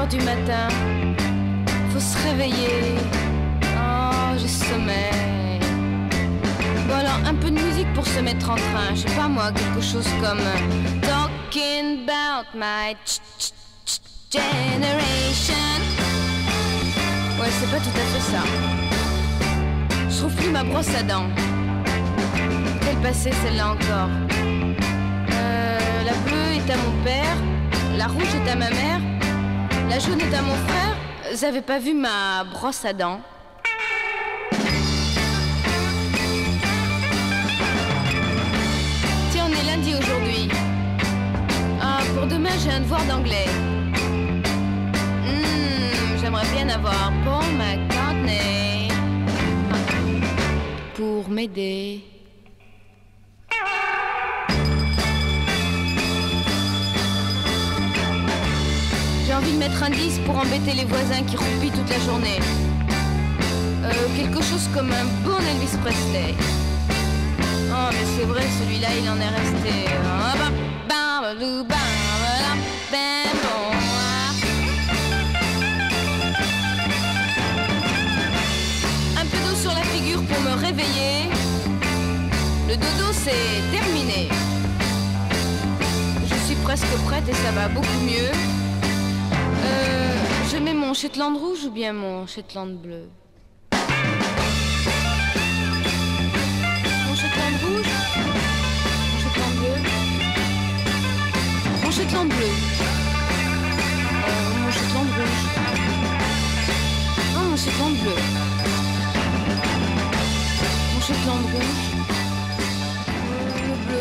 heures du matin, faut se réveiller. Oh, j'ai sommeil. Bon alors, un peu de musique pour se mettre en train. Je sais pas moi, quelque chose comme Talking about my generation. Ouais, c'est pas tout à fait ça. Je trouve plus ma brosse à dents. Quelle passée celle-là encore. La bleue est à mon père, la rouge est à ma mère, la jaune est à mon frère. Vous avez pas vu ma brosse à dents? Tiens, on est lundi aujourd'hui. Ah, pour demain j'ai un devoir d'anglais. J'aimerais bien avoir Paul McCartney pour m'aider. J'ai envie de mettre un disque pour embêter les voisins qui roupillent toute la journée. Quelque chose comme un bon Elvis Presley. Oh mais c'est vrai, celui-là il en est resté. Un peu d'eau sur la figure pour me réveiller. Le dodo c'est terminé. Je suis presque prête et ça va beaucoup mieux. Je mets mon Shetland rouge ou bien mon Shetland bleu? Mon Shetland rouge? Mon Shetland bleu? Mon Shetland bleu? Mon Shetland rouge? Non, mon Shetland bleu? Mon Shetland rouge? Le bleu?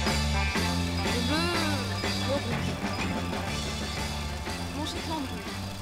Le bleu? Le rouge? Mon Shetland rouge?